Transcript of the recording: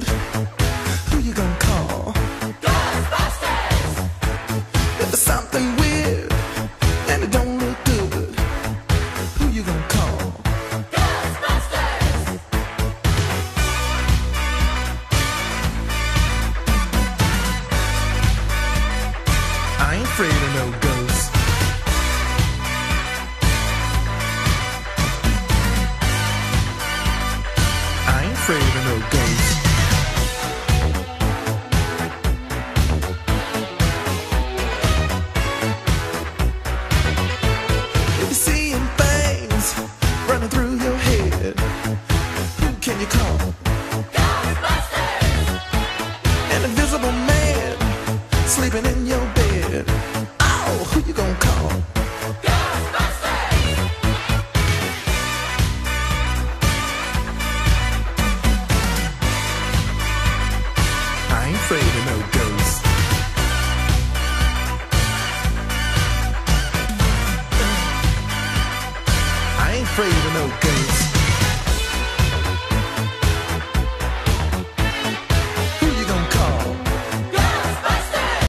good, who you gonna call? Ghostbusters! If there's something weird and it don't look good, who you gonna call? Ghostbusters! I ain't afraid of no ghosts. I ain't afraid of no ghosts. If you're seeing things running through your head, who can you call? Ghostbusters! An invisible man sleeping in your bed. Oh, who you gonna call? Ghostbusters! I ain't afraid of no ghosts. I ain't afraid of no ghosts.